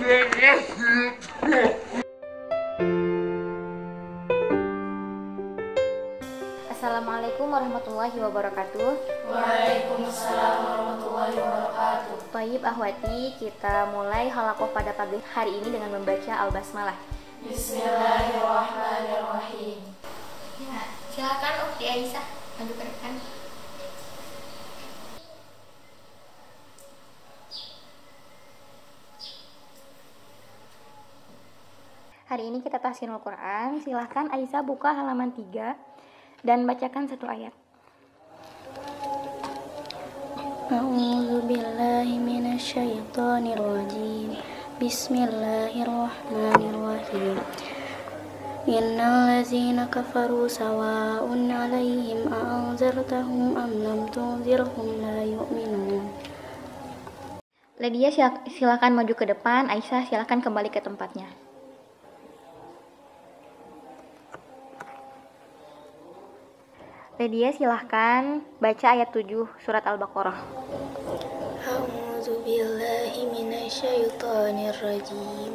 Assalamualaikum warahmatullahi wabarakatuh. Waalaikumsalam warahmatullahi wabarakatuh. Baik ahwati, kita mulai halakoh pada pagi hari ini dengan membaca Al-Basmalah. Bismillahirrahmanirrahim. Ya, silakan Ukti Aisyah maju ke depan. Hari ini kita tahsinul Quran. Silahkan Aisyah buka halaman 3 dan bacakan satu ayat. A'udzu billahi minasyaitonir rajim. Bismillahirrahmanirrahim. Innal ladzina kafaru sawa'un 'alaihim a'anzartahum am lam tunzirhum la yu'minun. Ledia silakan maju ke depan, Aisyah silakan kembali ke tempatnya. Ledia silahkan baca ayat 7 surat Al-Baqarah. A'udzu billahi minasyaitonir rajim.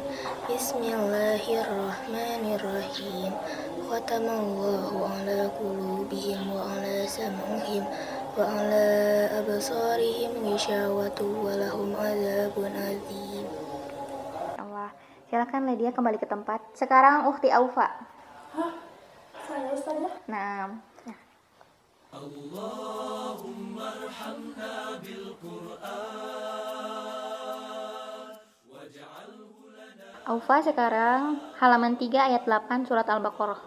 Bismillahirrahmanirrahim. Khatamallahu ala qulubihim wa ala sam'ihim wa ala absarihim ghishawatu wa lahum adzabun adzim. Allah. Silakan Ledia kembali ke tempat. Sekarang Ukhti Aufa. Hah? Saya Ustazah? Nah. Allahumma arhamna bil Qur'an waj'alhu lana. Aufa sekarang halaman 3 ayat 8 surat Al-Baqarah.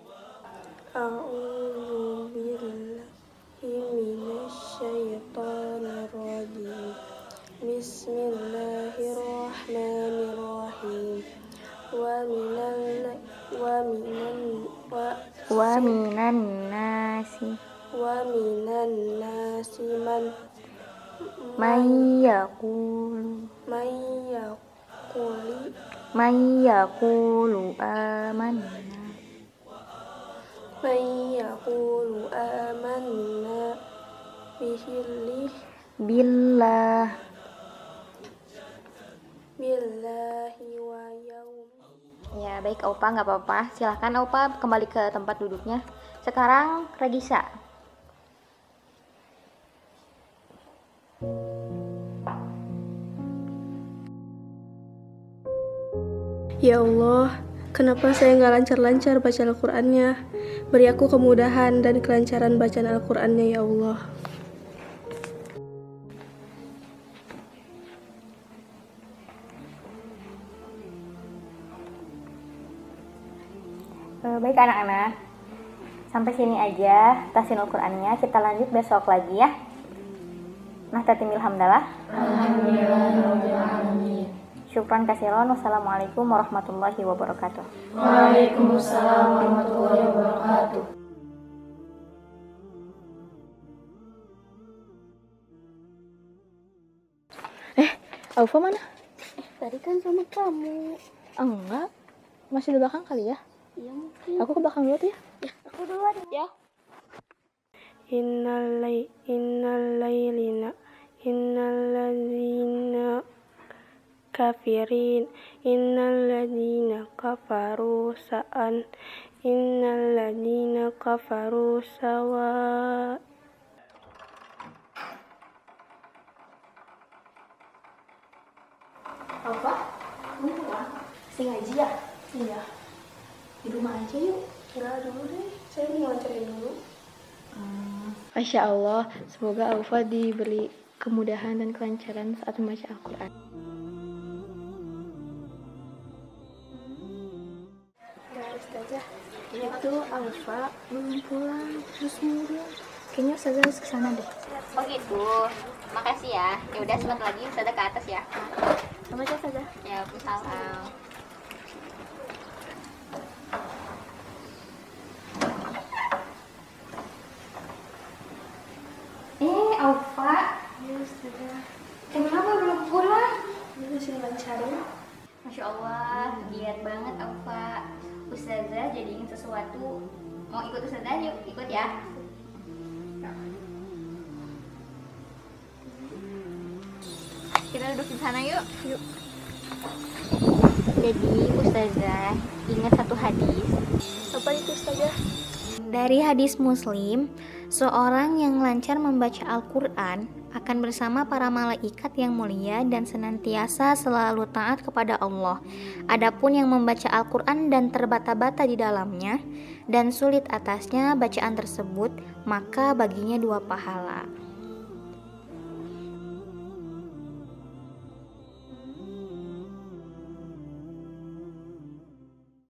A'udzu billahi minasyaitonir rajim. Bismillahirrahmanirrahim. Wa minan nasi man yaqulu amanna billahi wa yaum. Ya baik Aupa, nggak apa-apa. Silahkan Aupa kembali ke tempat duduknya. Sekarang Regisa. Ya Allah, kenapa saya nggak lancar-lancar baca Al-Qur'annya? Beri aku kemudahan dan kelancaran bacaan Al-Qur'annya ya Allah. Baik anak-anak, sampai sini aja tahsinul Qur'annya. Kita lanjut besok lagi ya. Nah, tatimil hamdalah. Alhamdulillahirrahmanirrahim. Syukran kasiron. Wassalamualaikum warahmatullahi wabarakatuh. Waalaikumsalam warahmatullahi wabarakatuh. Aufa mana? Tadi kan sama kamu. Enggak, masih di belakang kali ya? Iya mungkin. Aku ke belakang dulu tuh ya. Aku duluan ya. Innal ladzina kafirin innal ladzina kafaru sawa. Apa? Kamu pulang? Masih ngaji ya? Iya. Di rumah aja yuk. Enggak dulu deh. Saya mau nganterin dulu. Masya Allah, semoga Aufa diberi kemudahan dan kelancaran saat membaca Al-Quran. Enggak, Ustazah. Itu Aufa belum pulang, terus murung. Kayaknya Ustazah harus kesana deh. Oh gitu. Makasih ya. Ya udah sebentar lagi Ustazah ke atas ya. Sama aja Ustazah. Ya, salam. Aufa. Ya Ustazah. Kenapa belum pulang? Ini masih lancarin. Masya Allah, giat banget Aufa. Ustazah jadi ingin sesuatu. Mau ikut Ustazah? Yuk, ikut ya. Kita duduk di sana yuk. Yuk. Jadi Ustazah ingat satu hadis. Apa itu Ustazah? Dari hadis Muslim, seorang yang lancar membaca Al-Quran akan bersama para malaikat yang mulia dan senantiasa selalu taat kepada Allah. Adapun yang membaca Al-Quran dan terbata-bata di dalamnya dan sulit atasnya bacaan tersebut, maka baginya 2 pahala.